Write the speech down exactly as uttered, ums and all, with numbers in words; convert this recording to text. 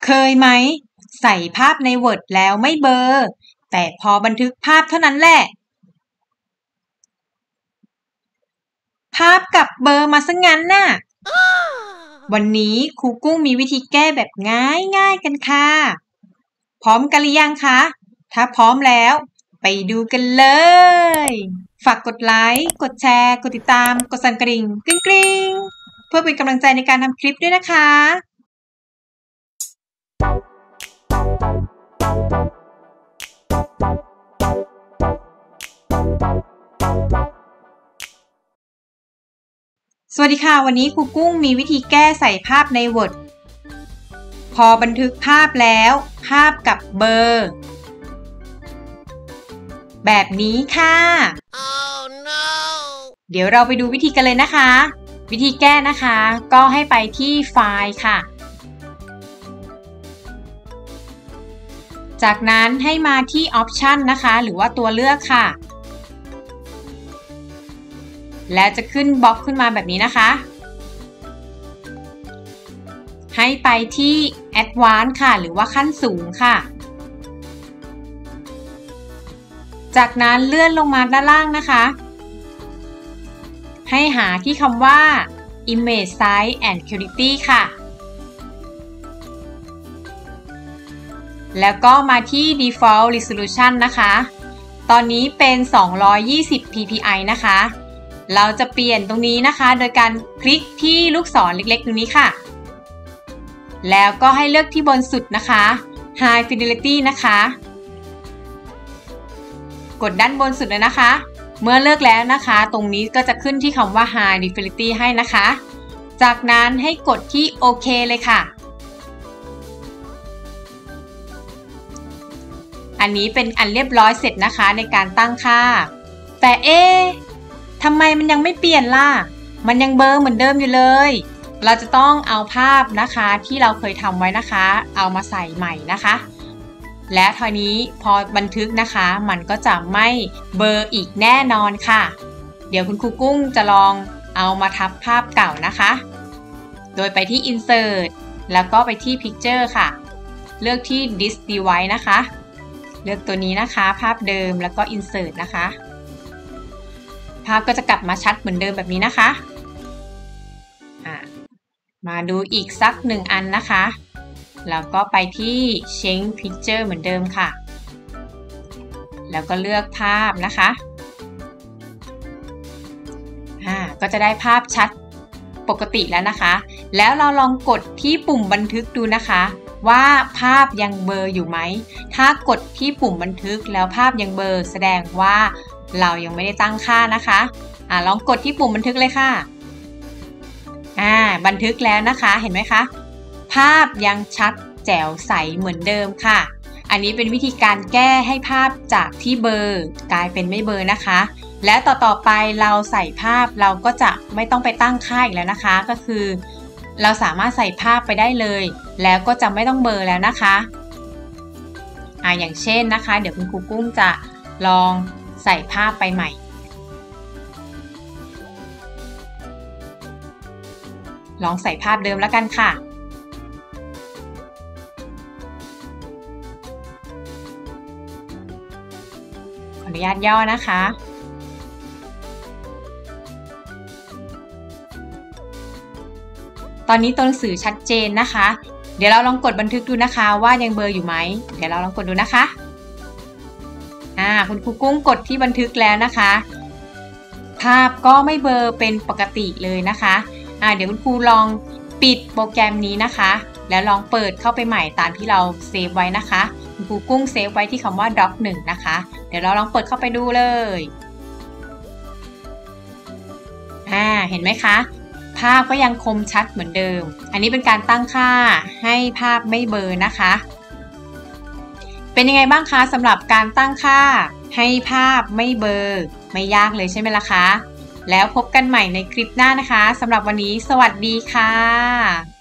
เคยไหมใส่ภาพใน Word แล้วไม่เบลอแต่พอบันทึกภาพเท่านั้นแหละภาพกลับเบลอมาซะงั้นน่ะ วันนี้ครูกุ้งมีวิธีแก้แบบง่ายๆกันค่ะพร้อมกันหรือยังคะถ้าพร้อมแล้วไปดูกันเลยฝากกดไลค์กดแชร์กดติดตามกดสั่นกระดิ่งกริ๊งๆเพื่อเป็นกำลังใจในการทำคลิปด้วยนะคะสวัสดีค่ะวันนี้ครูกุ้งมีวิธีแก้ใส่ภาพใน Word พอบันทึกภาพแล้วภาพกับเบลอแบบนี้ค่ะ oh, no. เดี๋ยวเราไปดูวิธีกันเลยนะคะวิธีแก้นะคะก็ให้ไปที่ไฟล์ค่ะจากนั้นให้มาที่ Option นะคะหรือว่าตัวเลือกค่ะแล้วจะขึ้นบล็อกขึ้นมาแบบนี้นะคะให้ไปที่ Advanced ค่ะหรือว่าขั้นสูงค่ะจากนั้นเลื่อนลงมาด้านล่างนะคะให้หาที่คำว่า Image Size and Quality ค่ะแล้วก็มาที่ Default Resolution นะคะตอนนี้เป็นสองร้อยยี่สิบ พี พี ไอ นะคะเราจะเปลี่ยนตรงนี้นะคะโดยการคลิกที่ลูกศรเล็กๆตรงนี้ค่ะแล้วก็ให้เลือกที่บนสุดนะคะ High Fidelity นะคะกดด้านบนสุดเลยนะคะเมื่อเลือกแล้วนะคะตรงนี้ก็จะขึ้นที่คำว่า High Fidelity ให้นะคะจากนั้นให้กดที่โอเคเลยค่ะอันนี้เป็นอันเรียบร้อยเสร็จนะคะในการตั้งค่าแต่เอ๊ะทำไมมันยังไม่เปลี่ยนล่ะมันยังเบลอเหมือนเดิมอยู่เลยเราจะต้องเอาภาพนะคะที่เราเคยทำไว้นะคะเอามาใส่ใหม่นะคะและทีนี้พอบันทึกนะคะมันก็จะไม่เบลออีกแน่นอนค่ะเดี๋ยวคุณครูกุ้งจะลองเอามาทับภาพเก่านะคะโดยไปที่ Insert แล้วก็ไปที่ Picture ค่ะเลือกที่ This Device นะคะเลือกตัวนี้นะคะภาพเดิมแล้วก็ Insert นะคะภาพก็จะกลับมาชัดเหมือนเดิมแบบนี้นะคะมาดูอีกสักหนึ่งอันนะคะแล้วก็ไปที่ Change Picture เหมือนเดิมค่ะแล้วก็เลือกภาพนะคะอ่าก็จะได้ภาพชัดปกติแล้วนะคะแล้วเราลองกดที่ปุ่มบันทึกดูนะคะว่าภาพยังเบลออยู่ไหมถ้ากดที่ปุ่มบันทึกแล้วภาพยังเบลอแสดงว่าเรายังไม่ได้ตั้งค่านะคะอ่าลองกดที่ปุ่มบันทึกเลยค่ะอ่าบันทึกแล้วนะคะเห็นไหมคะภาพยังชัดแจ๋วใสเหมือนเดิมค่ะอันนี้เป็นวิธีการแก้ให้ภาพจากที่เบลอกลายเป็นไม่เบลอนะคะและต่อต่อไปเราใส่ภาพเราก็จะไม่ต้องไปตั้งค่าอีกแล้วนะคะก็คือเราสามารถใส่ภาพไปได้เลยแล้วก็จะไม่ต้องเบลอแล้วนะคะอ่าอย่างเช่นนะคะเดี๋ยวคุณครูกุ้งจะลองใส่ภาพไปใหม่ลองใส่ภาพเดิมแล้วกันค่ะขออนุญาตย่อนะคะตอนนี้ตัวหนังสือชัดเจนนะคะเดี๋ยวเราลองกดบันทึกดูนะคะว่ายังเบลออยู่ไหมเดี๋ยวเราลองกดดูนะคะอ่าคุณครูกุ้งกดที่บันทึกแล้วนะคะภาพก็ไม่เบลอเป็นปกติเลยนะคะอ่าเดี๋ยวคุณครูลองปิดโปรแกรมนี้นะคะแล้วลองเปิดเข้าไปใหม่ตามที่เราเซฟไว้นะคะคุณครูกุ้งเซฟไว้ที่คำว่า ด็อก หนึ่ง นะคะเดี๋ยวเราลองเปิดเข้าไปดูเลยอ่าเห็นไหมคะภาพก็ยังคมชัดเหมือนเดิมอันนี้เป็นการตั้งค่าให้ภาพไม่เบลอนะคะเป็นยังไงบ้างคะสำหรับการตั้งค่าให้ภาพไม่เบลอไม่ยากเลยใช่ไหมล่ะคะแล้วพบกันใหม่ในคลิปหน้านะคะสำหรับวันนี้สวัสดีค่ะ